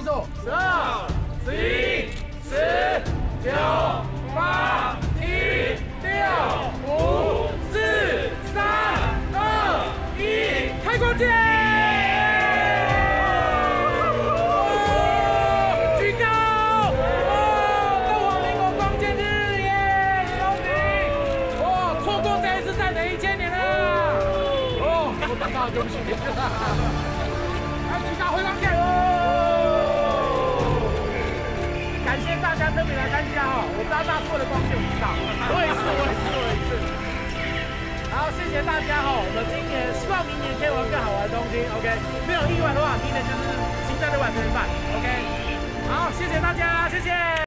数：12、11、10、9、8、7、6、5、4、3、2、1，开光剑！举高！中华民国光剑日耶！恭喜！哇，错过这一次再等1000年了！哦，我长大了，对不起。来，举高回光剑！感谢大家特别来参加哦，我知道大错的光剑我知道，我也是。好，谢谢大家哦，我们今年希望明年可以玩更好玩的东西 ，OK？ 没有意外的话，明年就是新战队完成版 ，OK？ 好，谢谢大家，谢谢。